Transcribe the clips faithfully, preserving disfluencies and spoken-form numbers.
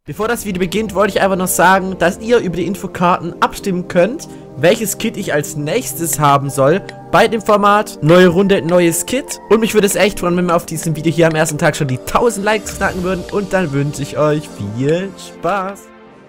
Bevor das Video beginnt, wollte ich einfach noch sagen, dass ihr über die Infokarten abstimmen könnt, welches Kit ich als nächstes haben soll bei dem Format neue Runde, neues Kit. Und mich würde es echt freuen, wenn wir auf diesem Video hier am ersten Tag schon die tausend Likes knacken würden. Und dann wünsche ich euch viel Spaß.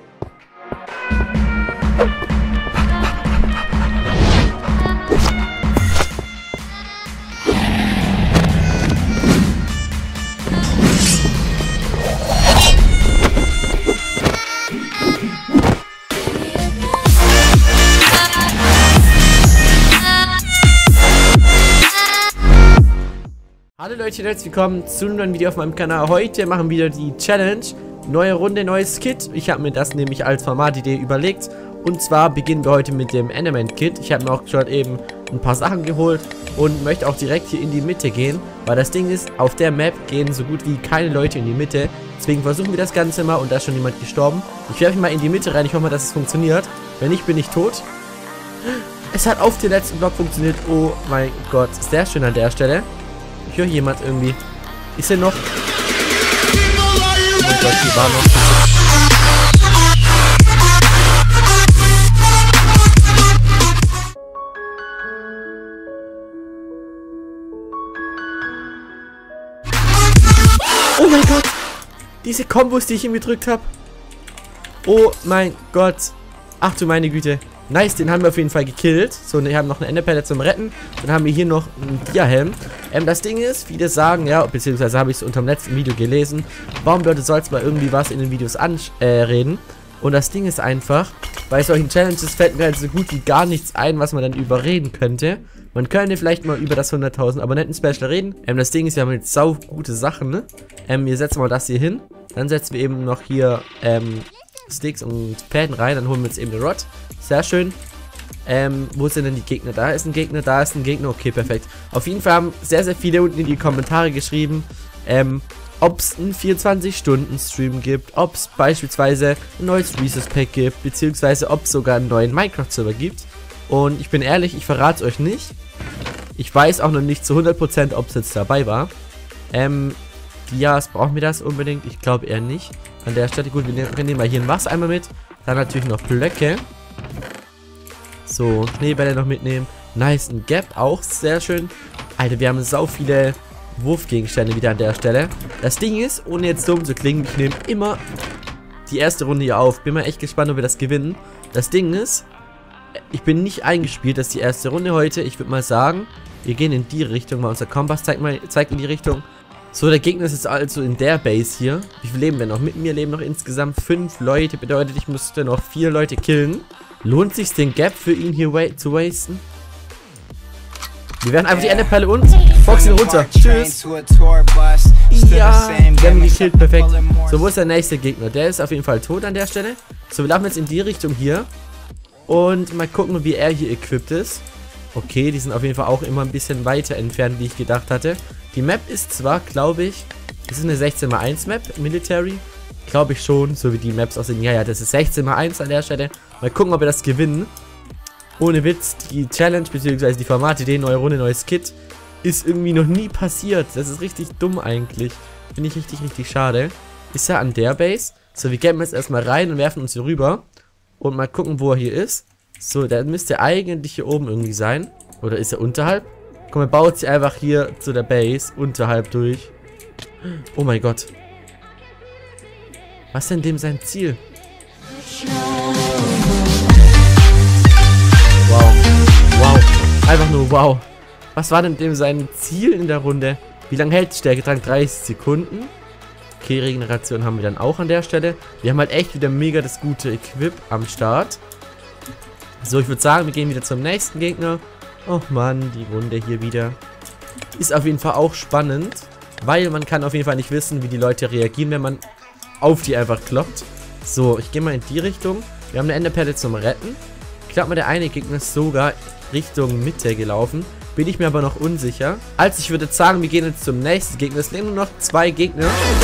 Hallo Leute, herzlich willkommen zu einem neuen Video auf meinem Kanal. Heute machen wir wieder die Challenge neue Runde, neues Kit. Ich habe mir das nämlich als Formatidee überlegt. Und zwar beginnen wir heute mit dem Enderman Kit. Ich habe mir auch schon eben ein paar Sachen geholt und möchte auch direkt hier in die Mitte gehen. Weil das Ding ist, auf der Map gehen so gut wie keine Leute in die Mitte. Deswegen versuchen wir das Ganze mal und da ist schon jemand gestorben. Ich werfe mal in die Mitte rein, ich hoffe mal, dass es funktioniert. Wenn nicht, bin ich tot. Es hat auf dem letzten Block funktioniert. Oh mein Gott, sehr schön an der Stelle. Ich höre jemand irgendwie. Ist er noch? Oh mein Gott, hier war noch. Oh mein Gott! Diese Kombos, die ich ihm gedrückt habe. Oh mein Gott. Ach du meine Güte. Nice, den haben wir auf jeden Fall gekillt. So, wir haben noch eine Enderperle zum Retten. Dann haben wir hier noch einen Dia-Helm. Ähm, das Ding ist, viele sagen, ja, beziehungsweise habe ich es unter dem letzten Video gelesen, warum Leute sollst mal irgendwie was in den Videos anreden. Äh, Und das Ding ist einfach, bei solchen Challenges fällt mir halt so gut wie gar nichts ein, was man dann überreden könnte. Man könnte vielleicht mal über das hunderttausend Abonnenten-Special reden. Ähm, das Ding ist, wir haben jetzt sau gute Sachen, ne? Ähm, wir setzen mal das hier hin. Dann setzen wir eben noch hier, ähm, Sticks und Fäden rein. Dann holen wir jetzt eben den Rod. Sehr schön. Ähm, wo sind denn die Gegner? Da ist ein Gegner, da ist ein Gegner. Okay, perfekt. Auf jeden Fall haben sehr, sehr viele unten in die Kommentare geschrieben, ähm, ob es einen vierundzwanzig-Stunden-Stream gibt, ob es beispielsweise ein neues Resource Pack gibt, beziehungsweise ob es sogar einen neuen Minecraft-Server gibt. Und ich bin ehrlich, ich verrate es euch nicht. Ich weiß auch noch nicht zu hundert Prozent, ob es jetzt dabei war. Ähm, ja, es brauchen wir das unbedingt? Ich glaube eher nicht. An der Stelle, gut, wir nehmen, wir nehmen mal hier ein Wasser mit. Dann natürlich noch Blöcke. So, Schneebälle noch mitnehmen. Nice, ein Gap auch, sehr schön. Alter, wir haben sau viele Wurfgegenstände wieder an der Stelle. Das Ding ist, ohne jetzt dumm zu klingen, ich nehme immer die erste Runde hier auf. Bin mal echt gespannt, ob wir das gewinnen. Das Ding ist, ich bin nicht eingespielt, das ist die erste Runde heute. Ich würde mal sagen, wir gehen in die Richtung. Mal unser Kompass zeigt, mal, zeigt in die Richtung. So, der Gegner ist jetzt also in der Base hier. Wie viele leben wir noch? Mit mir leben noch insgesamt fünf Leute. Bedeutet, ich müsste noch vier Leute killen. Lohnt sich den Gap für ihn hier wa zu wasten? Wir werden einfach die Enderperle und Fox ihn runter. Tschüss. Ja, wir haben ihn gekillt. Perfekt. So, wo ist der nächste Gegner? Der ist auf jeden Fall tot an der Stelle. So, wir laufen jetzt in die Richtung hier. Und mal gucken, wie er hier equipped ist. Okay, die sind auf jeden Fall auch immer ein bisschen weiter entfernt, wie ich gedacht hatte. Die Map ist zwar, glaube ich, das ist eine sechzehn mal eins Map, Military. Glaube ich schon, so wie die Maps aussehen. Ja, ja, das ist sechzehn mal eins an der Stelle. Mal gucken, ob wir das gewinnen. Ohne Witz, die Challenge, beziehungsweise die Formatidee, neue Runde, neues Kit, ist irgendwie noch nie passiert. Das ist richtig dumm eigentlich. Finde ich richtig, richtig schade. Ist er an der Base? So, wir gehen jetzt erstmal rein und werfen uns hier rüber. Und mal gucken, wo er hier ist. So, der müsste eigentlich hier oben irgendwie sein. Oder ist er unterhalb? Komm, er baut sich einfach hier zu der Base unterhalb durch. Oh mein Gott. Was ist denn dem sein Ziel? Wow. Wow. Einfach nur wow. Was war denn dem sein Ziel in der Runde? Wie lange hält Stärketrank? dreißig Sekunden. Okay, Regeneration haben wir dann auch an der Stelle. Wir haben halt echt wieder mega das gute Equip am Start. So, ich würde sagen, wir gehen wieder zum nächsten Gegner. Oh Mann, die Runde hier wieder. Ist auf jeden Fall auch spannend, weil man kann auf jeden Fall nicht wissen, wie die Leute reagieren, wenn man auf die einfach kloppt. So, ich gehe mal in die Richtung. Wir haben eine Enderperle zum Retten. Ich glaube mal, der eine Gegner ist sogar Richtung Mitte gelaufen. Bin ich mir aber noch unsicher. Also, ich würde sagen, wir gehen jetzt zum nächsten Gegner. Es nehmen nur noch zwei Gegner.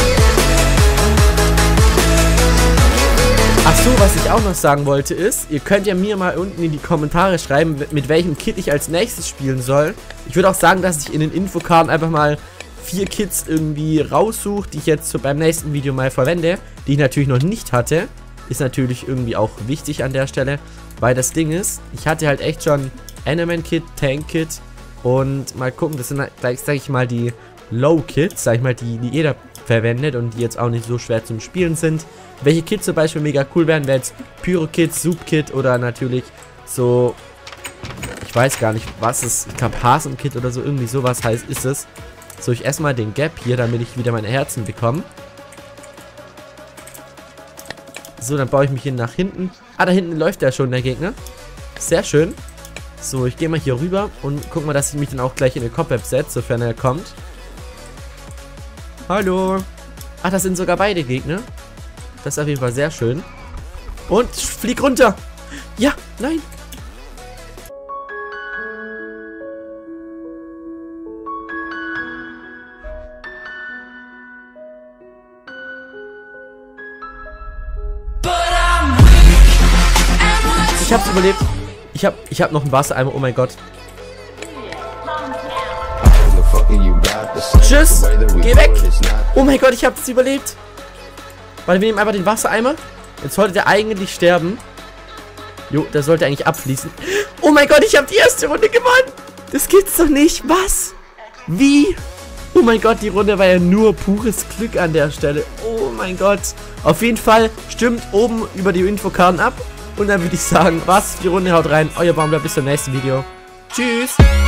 Achso, was ich auch noch sagen wollte ist, ihr könnt ja mir mal unten in die Kommentare schreiben, mit welchem Kit ich als nächstes spielen soll. Ich würde auch sagen, dass ich in den Infokarten einfach mal vier Kits irgendwie raussuche, die ich jetzt so beim nächsten Video mal verwende. die ich natürlich noch nicht hatte. Ist natürlich irgendwie auch wichtig an der Stelle, weil das Ding ist, ich hatte halt echt schon Enderman Kit, Tank Kit und mal gucken, das sind halt gleich, sag ich mal, die Low Kits, sag ich mal, die, die jeder verwendet und die jetzt auch nicht so schwer zum Spielen sind. Welche Kits zum Beispiel mega cool wären, wäre jetzt Pyro Kit, Soup Kit oder natürlich so, ich weiß gar nicht, was es, ich glaube Hasen Kit oder so, irgendwie sowas heißt, ist es. So, ich esse mal den Gap hier, damit ich wieder meine Herzen bekomme. So, dann baue ich mich hier nach hinten. Ah, da hinten läuft ja schon der Gegner. Sehr schön. So, ich gehe mal hier rüber und guck mal, dass ich mich dann auch gleich in den Cobweb setze, sofern er kommt. Hallo. Ach, das sind sogar beide Gegner. Das ist auf jeden Fall sehr schön. Und flieg runter. Ja, nein. Ich hab's überlebt. Ich hab, ich hab noch einen Wassereimer. Oh mein Gott. Tschüss. Geh weg. Oh mein Gott, ich hab's überlebt. Warte, wir nehmen einfach den Wassereimer. Jetzt sollte der eigentlich sterben. Jo, der sollte eigentlich abfließen. Oh mein Gott, ich habe die erste Runde gewonnen. Das gibt's doch nicht. Was? Wie? Oh mein Gott, die Runde war ja nur pures Glück an der Stelle. Oh mein Gott. Auf jeden Fall stimmt oben über die Infokarten ab. Und dann würde ich sagen, was? Die Runde haut rein. Euer Baumler, bis zum nächsten Video. Tschüss.